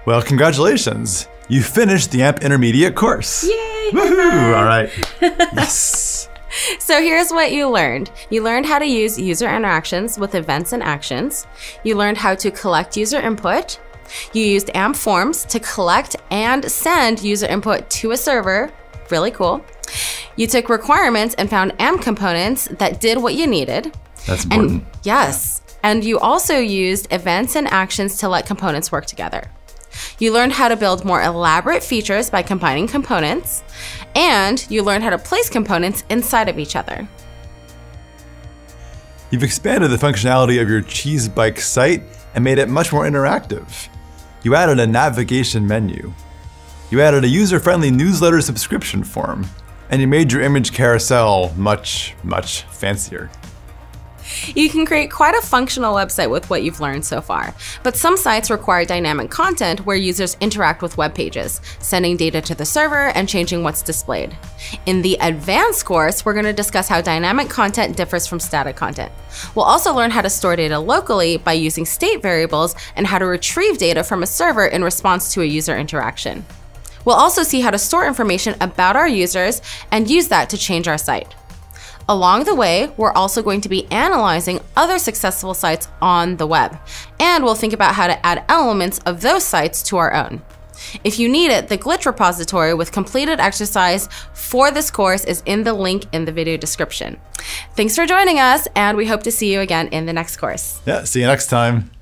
Well, congratulations. You finished the AMP Intermediate course. Yay! Woohoo! All right. Yes. So here's what you learned. You learned how to use user interactions with events and actions. You learned how to collect user input. You used AMP forms to collect and send user input to a server. Really cool. You took requirements and found AMP components that did what you needed. That's important. Yes. And you also used events and actions to let components work together. You learned how to build more elaborate features by combining components, and you learned how to place components inside of each other. You've expanded the functionality of your Cheese Bike site and made it much more interactive. You added a navigation menu. You added a user-friendly newsletter subscription form, and you made your image carousel much, much fancier. You can create quite a functional website with what you've learned so far, but some sites require dynamic content where users interact with web pages, sending data to the server and changing what's displayed. In the advanced course, we're going to discuss how dynamic content differs from static content. We'll also learn how to store data locally by using state variables and how to retrieve data from a server in response to a user interaction. We'll also see how to store information about our users and use that to change our site. Along the way, we're also going to be analyzing other successful sites on the web, and we'll think about how to add elements of those sites to our own. If you need it, the glitch repository with completed exercise for this course is in the link in the video description. Thanks for joining us, and we hope to see you again in the next course. Yeah, see you next time.